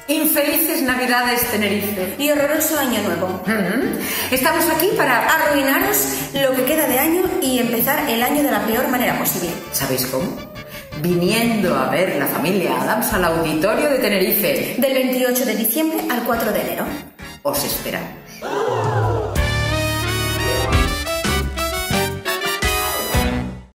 Infelices Navidades, Tenerife. Y horroroso Año Nuevo. Estamos aquí para arruinaros lo que queda de año y empezar el año de la peor manera posible. ¿Sabéis cómo? Viniendo a ver la familia Adams al auditorio de Tenerife. Del 28 de diciembre al 4 de enero. Os espera.